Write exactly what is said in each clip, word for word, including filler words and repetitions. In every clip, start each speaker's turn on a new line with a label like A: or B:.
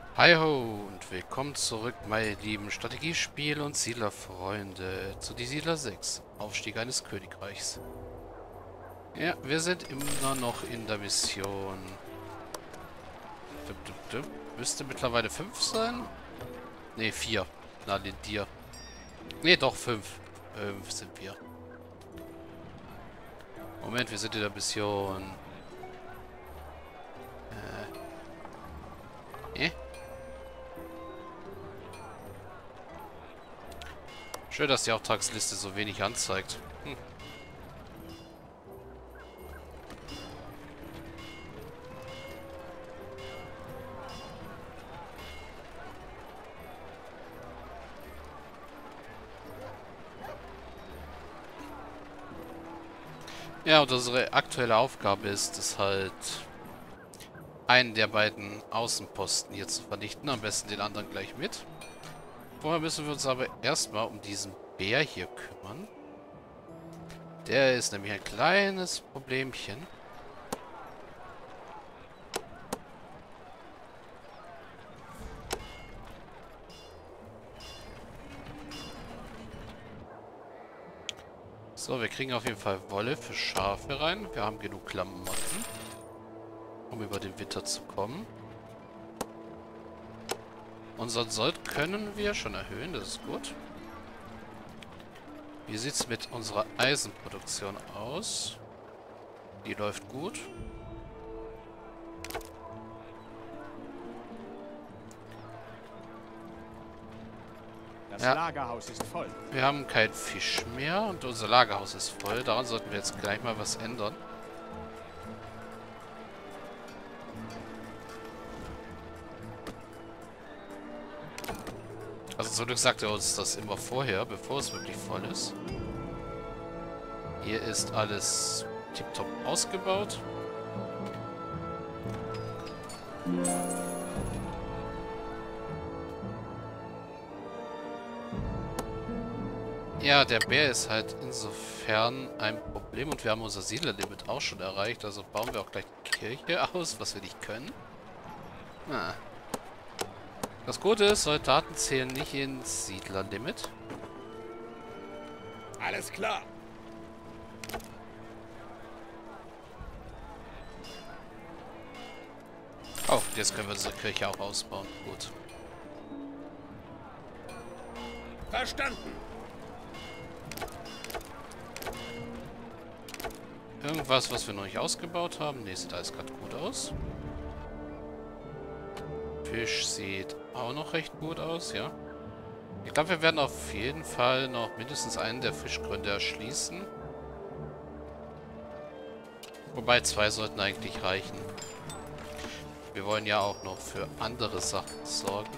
A: Hi ho und willkommen zurück, meine lieben Strategiespiel- und Siedlerfreunde, zu die Siedler sechs, Aufstieg eines Königreichs. Ja, wir sind immer noch in der Mission. Dup, dup, dup. Müsste mittlerweile fünf sein? Ne, vier. Na, den dir. Ne, doch, fünf. Fünf sind wir. Moment, wir sind in der Mission. Äh. Eh? Schön, dass die Auftragsliste so wenig anzeigt. Hm. Ja, und unsere aktuelle Aufgabe ist es halt, einen der beiden Außenposten hier zu vernichten. Am besten den anderen gleich mit. Vorher müssen wir uns aber erstmal um diesen Bär hier kümmern. Der ist nämlich ein kleines Problemchen. So, wir kriegen auf jeden Fall Wolle für Schafe rein. Wir haben genug Klamotten, um über den Winter zu kommen. Unseren Sold können wir schon erhöhen, das ist gut. Wie sieht es mit unserer Eisenproduktion aus? Die läuft gut.
B: Das
A: Ja.
B: Lagerhaus ist voll.
A: Wir haben kein Fisch mehr und unser Lagerhaus ist voll. Daran sollten wir jetzt gleich mal was ändern. Also zum Glück sagt er uns das immer vorher, bevor es wirklich voll ist. Hier ist alles tiptop ausgebaut. Ja, der Bär ist halt insofern ein Problem und wir haben unser Siedlerlimit auch schon erreicht. Also bauen wir auch gleich die Kirche aus, was wir nicht können. Ah. Das Gute ist, Soldaten zählen nicht ins Siedlerlimit.
B: Alles klar.
A: Oh, jetzt können wir unsere Kirche auch ausbauen. Gut.
B: Verstanden.
A: Irgendwas, was wir noch nicht ausgebaut haben? Ne, sieht alles gerade gut aus. Fisch sieht auch noch recht gut aus, ja. Ich glaube, wir werden auf jeden Fall noch mindestens einen der Fischgründe erschließen. Wobei zwei sollten eigentlich reichen. Wir wollen ja auch noch für andere Sachen sorgen.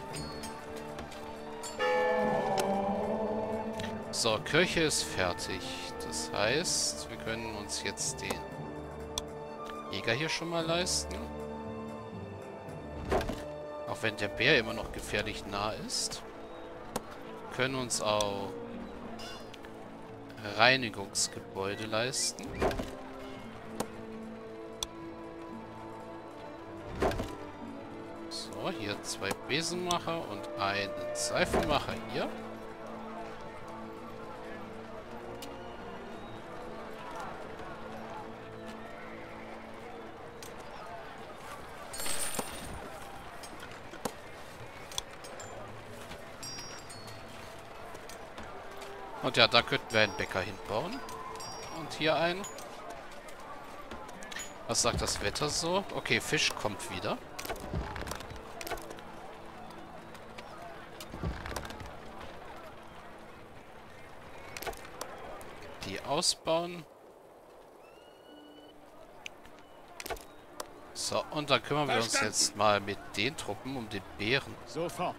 A: So, Kirche ist fertig. Das heißt, wir können uns jetzt den Jäger hier schon mal leisten. Auch wenn der Bär immer noch gefährlich nah ist. Wir können uns auch Reinigungsgebäude leisten. So, hier zwei Besenmacher und einen Seifenmacher hier. Und ja, da könnten wir einen Bäcker hinbauen. Und hier einen. Was sagt das Wetter so? Okay, Fisch kommt wieder. Die ausbauen. So, und dann kümmern wir uns jetzt mal mit den Truppen um den Bären.
B: Sofort.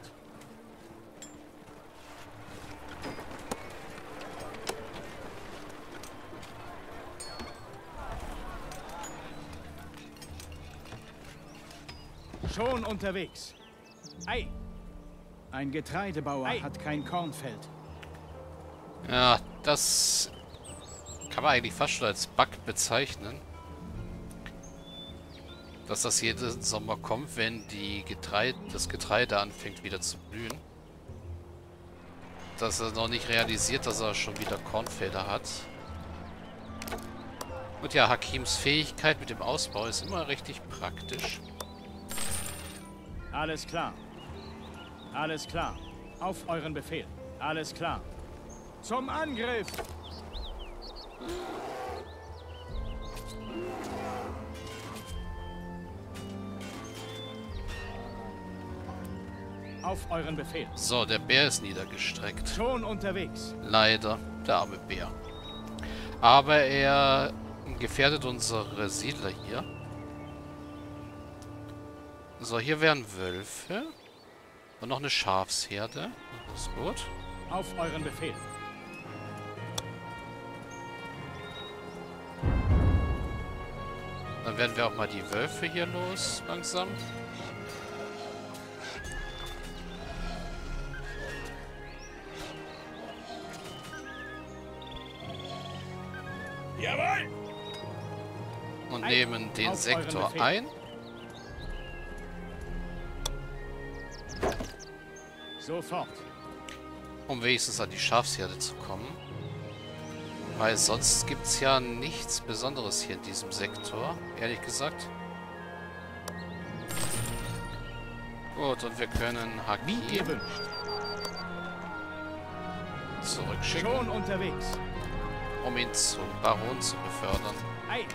B: Schon unterwegs. Ei. Ein Getreidebauer Ei. hat kein Kornfeld.
A: Ja, das kann man eigentlich fast schon als Bug bezeichnen. Dass das jeden Sommer kommt, wenn die Getreide, das Getreide anfängt wieder zu blühen. Dass er noch nicht realisiert, dass er schon wieder Kornfelder hat. Und ja, Hakims Fähigkeit mit dem Ausbau ist immer richtig praktisch.
B: Alles klar. Alles klar. Auf euren Befehl. Alles klar. Zum Angriff! Auf euren Befehl.
A: So, der Bär ist niedergestreckt.
B: Schon unterwegs.
A: Leider, der arme Bär. Aber er gefährdet unsere Siedler hier. So, hier wären Wölfe. Und noch eine Schafsherde. Das ist gut.
B: Auf euren Befehl.
A: Dann werden wir auch mal die Wölfe hier los, langsam.
C: Jawohl!
A: Und
B: Ein-
A: nehmen den
B: auf
A: Sektor
B: euren Befehl.
A: ein.
B: Sofort.
A: Um wenigstens an die Schafsherde zu kommen. Weil sonst gibt es ja nichts Besonderes hier in diesem Sektor, ehrlich gesagt. Gut, und wir können
B: Wie
A: Hakim
B: ihr wünscht.
A: zurückschicken,
B: Schon unterwegs.
A: um ihn zum Baron zu befördern.
B: Ei.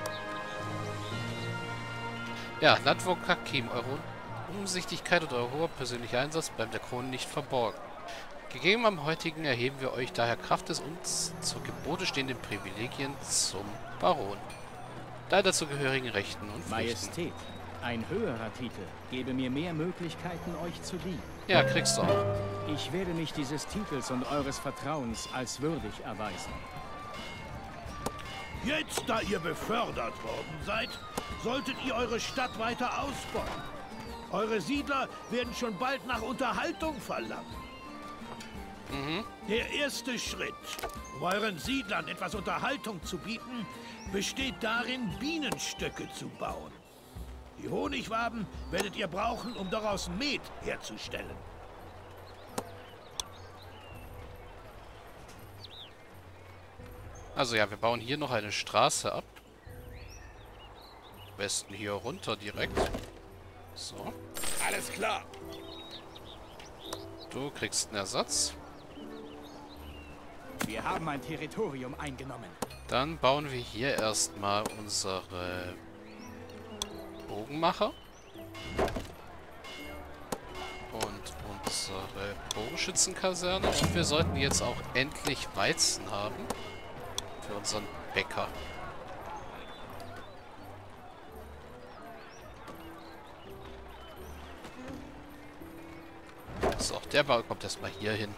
A: Ja, Landvogt Hakim, eure Umsichtigkeit und euer hoher persönlicher Einsatz bleiben der Krone nicht verborgen. Gegeben am heutigen erheben wir euch daher Kraft des uns zur Gebote stehenden Privilegien zum Baron. Da dazu gehörigen Rechten und Pflichten.
B: Majestät, ein höherer Titel gebe mir mehr Möglichkeiten, euch zu dienen.
A: Ja, kriegst du auch.
B: Ich werde mich dieses Titels und eures Vertrauens als würdig erweisen.
C: Jetzt, da ihr befördert worden seid, solltet ihr eure Stadt weiter ausbauen. Eure Siedler werden schon bald nach Unterhaltung verlangen.
A: Mhm.
C: Der erste Schritt, um euren Siedlern etwas Unterhaltung zu bieten, besteht darin, Bienenstöcke zu bauen. Die Honigwaben werdet ihr brauchen, um daraus Met herzustellen.
A: Also ja, wir bauen hier noch eine Straße ab. Am besten hier runter direkt. So.
C: Alles klar.
A: Du kriegst einen Ersatz.
B: Wir haben ein Territorium eingenommen.
A: Dann bauen wir hier erstmal unsere Bogenmacher. Und unsere Bogenschützenkaserne. Und wir sollten jetzt auch endlich Weizen haben. Für unseren Bäcker. So, der Bau kommt erstmal hier hin.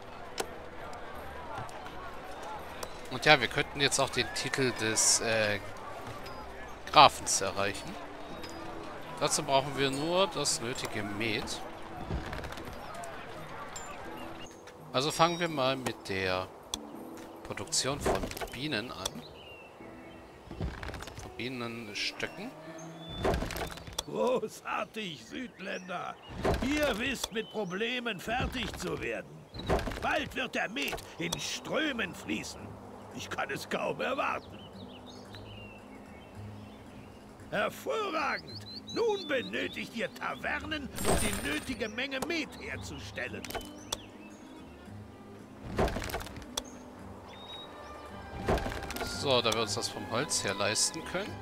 A: Und ja, wir könnten jetzt auch den Titel des äh, Grafens erreichen. Dazu brauchen wir nur das nötige Met. Also fangen wir mal mit der Produktion von Bienen an. Von Bienenstöcken.
C: Großartig, Südländer. Ihr wisst mit Problemen fertig zu werden. Bald wird der Met in Strömen fließen. Ich kann es kaum erwarten. Hervorragend. Nun benötigt ihr Tavernen, um die nötige Menge Met herzustellen.
A: So, da wir uns das vom Holz her leisten können.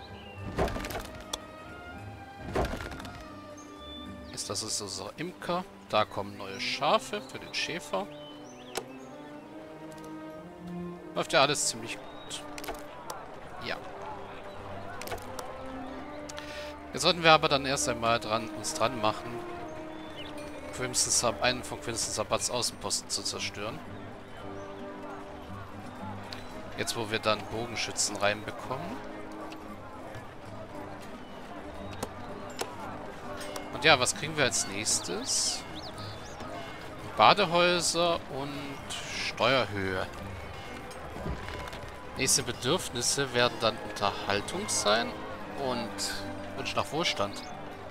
A: Ist das ist unser Imker. Da kommen neue Schafe für den Schäfer. Läuft ja alles ziemlich gut. Ja. Jetzt sollten wir aber dann erst einmal dran, uns dran machen, Crimson Sab einen von Crimson Sabbats Außenposten zu zerstören. Jetzt, wo wir dann Bogenschützen reinbekommen. Und ja, was kriegen wir als nächstes? Badehäuser und Steuerhöhe. Nächste Bedürfnisse werden dann Unterhaltung sein und Wunsch nach Wohlstand.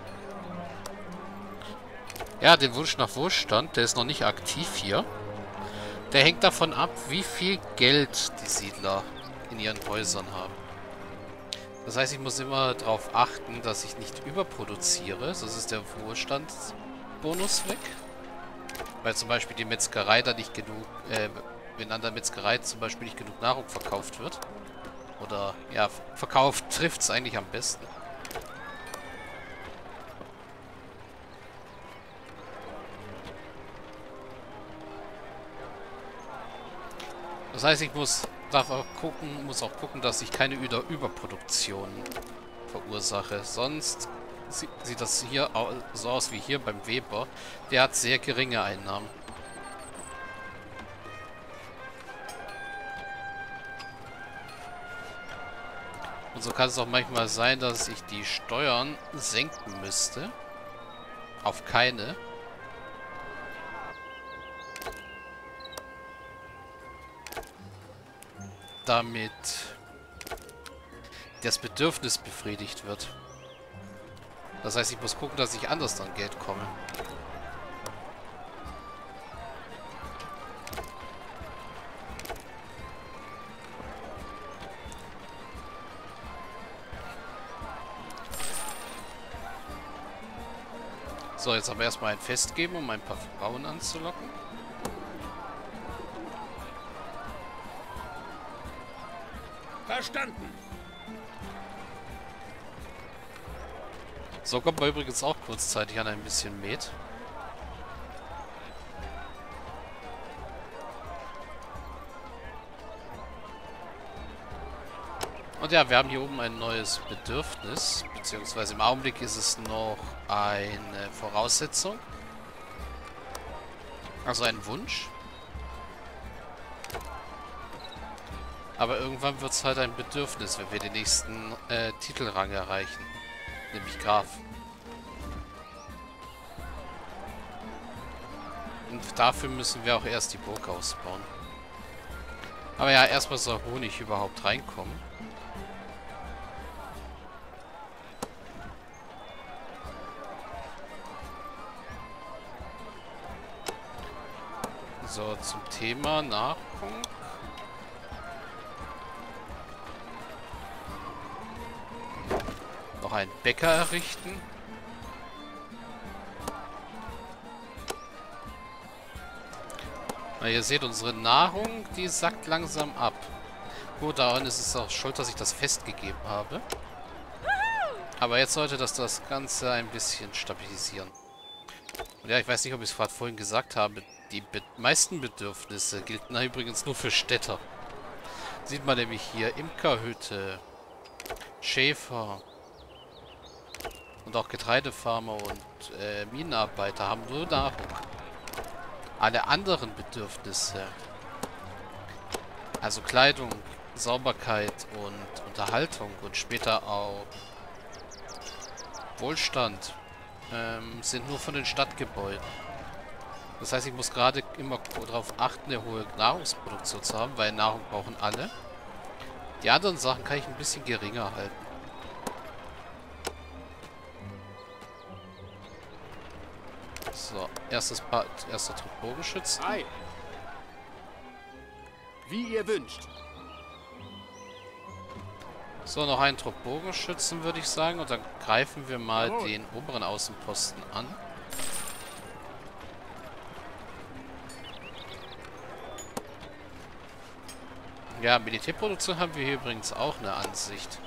A: Ja, den Wunsch nach Wohlstand, der ist noch nicht aktiv hier. Der hängt davon ab, wie viel Geld die Siedler in ihren Häusern haben. Das heißt, ich muss immer darauf achten, dass ich nicht überproduziere. Sonst ist der Wohlstandsbonus weg. Weil zum Beispiel die Metzgerei da nicht genug, äh, wenn an der Metzgerei zum Beispiel nicht genug Nahrung verkauft wird. Oder, ja, verkauft trifft es eigentlich am besten. Das heißt, ich muss darf auch gucken, muss auch gucken, dass ich keine Über Überproduktion verursache. Sonst sieht, sieht das hier so aus wie hier beim Weber. Der hat sehr geringe Einnahmen. Und so kann es auch manchmal sein, dass ich die Steuern senken müsste. Auf keine. Damit das Bedürfnis befriedigt wird. Das heißt, ich muss gucken, dass ich anders an Geld komme. So, jetzt aber erstmal ein Fest geben, um ein paar Frauen anzulocken.
C: Verstanden.
A: So kommt man übrigens auch kurzzeitig an ein bisschen Met. Und ja, wir haben hier oben ein neues Bedürfnis, beziehungsweise im Augenblick ist es noch eine Voraussetzung. Also ein Wunsch. Aber irgendwann wird es halt ein Bedürfnis, wenn wir den nächsten äh, Titelrang erreichen. Nämlich Graf. Und dafür müssen wir auch erst die Burg ausbauen. Aber ja, erstmal soll Honig überhaupt reinkommen. So, zum Thema Nahrung. Noch einen Bäcker errichten. Na, ihr seht, unsere Nahrung, die sackt langsam ab. Gut, daran ist es auch schuld, dass ich das festgegeben habe. Aber jetzt sollte das das Ganze ein bisschen stabilisieren. Und ja, ich weiß nicht, ob ich es gerade vorhin gesagt habe. Die be meisten Bedürfnisse gelten da übrigens nur für Städter. Sieht man nämlich hier Imkerhütte, Schäfer und auch Getreidefarmer und äh, Minenarbeiter haben nur Nahrung. Alle anderen Bedürfnisse, also Kleidung, Sauberkeit und Unterhaltung und später auch Wohlstand, ähm, sind nur von den Stadtgebäuden. Das heißt, ich muss gerade immer darauf achten, eine hohe Nahrungsproduktion zu haben, weil Nahrung brauchen alle. Die anderen Sachen kann ich ein bisschen geringer halten. So, erstes Part, erster Trupp Bogenschützen.
D: Ei. Wie ihr wünscht.
A: So, noch ein Trupp Bogenschützen, würde ich sagen. Und dann greifen wir mal
B: Jawohl.
A: den oberen Außenposten an. Ja, Militärproduktion haben wir hier übrigens auch eine Ansicht.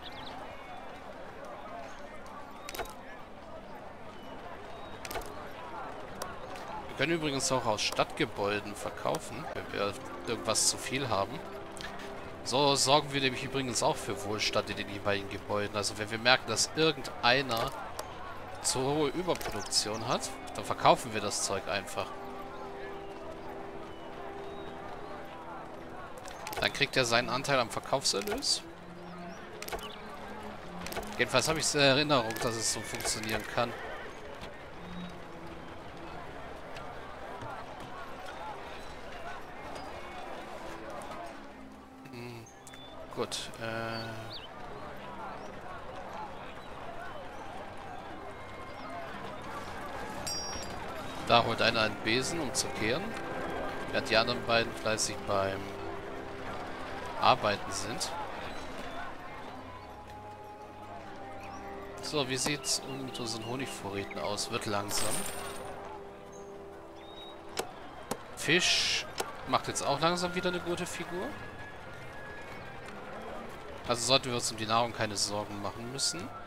A: Wir können übrigens auch aus Stadtgebäuden verkaufen, wenn wir irgendwas zu viel haben. So sorgen wir nämlich übrigens auch für Wohlstand in den jeweiligen Gebäuden. Also wenn wir merken, dass irgendeiner zu hohe Überproduktion hat, dann verkaufen wir das Zeug einfach. Dann kriegt er seinen Anteil am Verkaufserlös. Jedenfalls habe ich in Erinnerung, dass es so funktionieren kann. Hm, gut. Äh Da holt einer einen Besen, um zu kehren. Während die anderen beiden fleißig beim Arbeiten sind. So, wie sieht's mit unseren Honigvorräten aus? Wird langsam. Fisch macht jetzt auch langsam wieder eine gute Figur. Also sollten wir uns um die Nahrung keine Sorgen machen müssen.